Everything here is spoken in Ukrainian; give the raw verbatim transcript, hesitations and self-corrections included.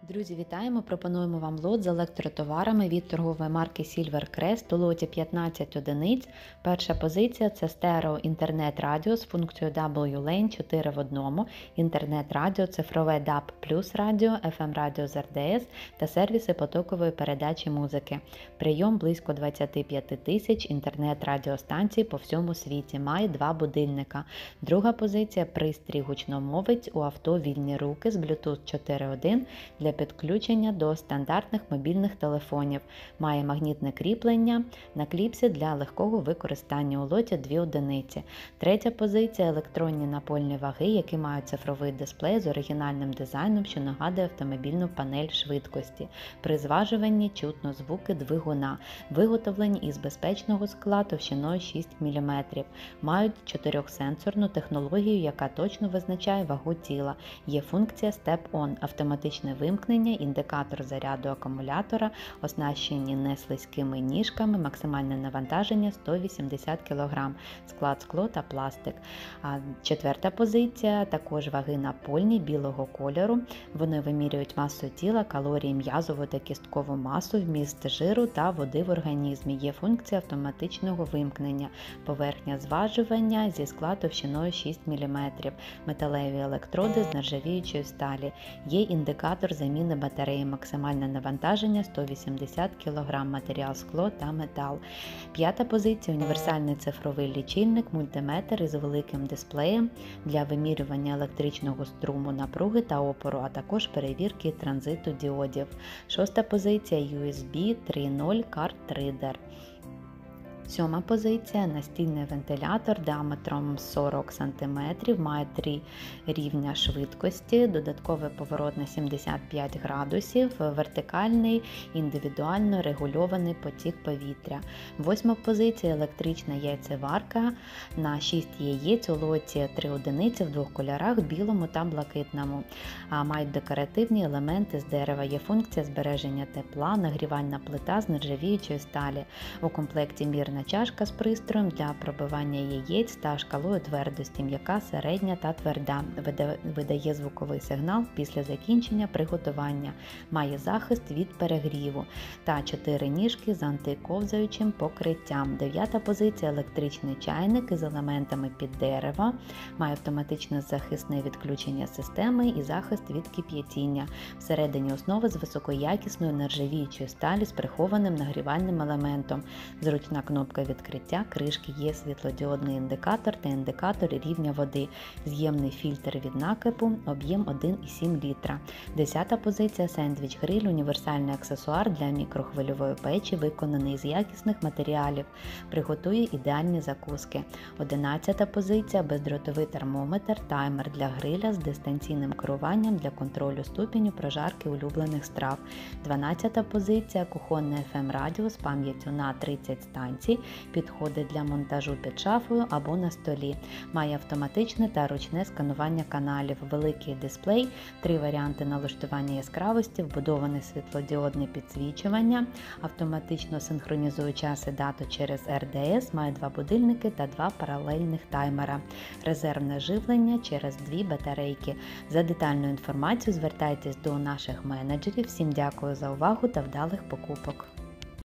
Друзі, вітаємо! Пропонуємо вам лот з електротоварами від торгової марки Silvercrest у лоті п'ятнадцять одиниць. Перша позиція – це стерео інтернет-радіо з функцією дабл ю лейн чотири в одному, інтернет-радіо, цифрове даб плюс радіо, еф ем радіо з ер де ес та сервіси потокової передачі музики. Прийом близько двадцять п'ять тисяч інтернет-радіостанцій по всьому світі. Має два будильника. Друга позиція – пристрій гучномовець у авто вільні руки з Bluetooth чотири точка один для підключення до стандартних мобільних телефонів. Має магнітне кріплення на кліпсі для легкого використання. У лоті дві одиниці. Третя позиція – електронні напольні ваги, які мають цифровий дисплей з оригінальним дизайном, що нагадує автомобільну панель швидкості. При зважуванні чутно звуки двигуна. Виготовлені із безпечного скла товщиною шість міліметрів. Мають чотирьохсенсорну технологію, яка точно визначає вагу тіла. Є функція Step On – автоматичне вимкнення, індикатор заряду акумулятора, оснащені неслизькими ніжками, максимальне навантаження сто вісімдесят кілограмів, склад скло та пластик. А четверта позиція – також ваги напольні білого кольору. Вони вимірюють масу тіла, калорії, м'язову та кісткову масу, вміст жиру та води в організмі. Є функція автоматичного вимкнення, поверхня зважування зі скла товщиною шість міліметрів, металеві електроди з нержавіючої сталі. Є індикатор заміни батареї, максимальне навантаження сто вісімдесят кілограмів, матеріал скло та метал. П'ята позиція – універсальний цифровий лічильник, мультиметр із великим дисплеєм для вимірювання електричного струму, напруги та опору, а також перевірки транзиту діодів. Шоста позиція – ю ес бі три точка нуль Card Reader. Сьома позиція – настільний вентилятор діаметром сорок сантиметрів, має три рівня швидкості, додатковий поворот на сімдесят п'ять градусів, вертикальний, індивідуально регульований потік повітря. Восьма позиція – електрична яйцеварка на шість яєць у лоті три одиниці в двох кольорах – білому та блакитному. Мають декоративні елементи з дерева, є функція збереження тепла, нагрівальна плита з нержавіючої сталі. У комплекті мірна чашка з пристроєм для пробивання яєць та шкалою твердості, м'яка, середня та тверда. Видає звуковий сигнал після закінчення приготування. Має захист від перегріву та чотири ніжки з антиковзаючим покриттям. Дев'ята позиція – електричний чайник із елементами під дерево. Має автоматичне захисне відключення системи і захист від кип'ятіння. Всередині основи з високоякісної нержавіючої сталі з прихованим нагрівальним елементом. Зручна кнопка відкриття кришки, є світлодіодний індикатор та індикатор рівня води, з'ємний фільтр від накипу, об'єм один і сім літра. Десята позиція – сендвіч-гриль, універсальний аксесуар для мікрохвильової печі, виконаний з якісних матеріалів, приготує ідеальні закуски. Одинадцята позиція – бездротовий термометр, таймер для гриля з дистанційним керуванням для контролю ступеню прожарки улюблених страв. Дванадцята позиція – кухонне еф ем радіо з пам'яттю на тридцять станцій, підходить для монтажу під шафою або на столі. Має автоматичне та ручне сканування каналів, великий дисплей, три варіанти налаштування яскравості, вбудоване світлодіодне підсвічування, автоматично синхронізує час і дату через ер де ес, має два будильники та два паралельних таймера, резервне живлення через дві батарейки. За детальну інформацію звертайтесь до наших менеджерів. Всім дякую за увагу та вдалих покупок!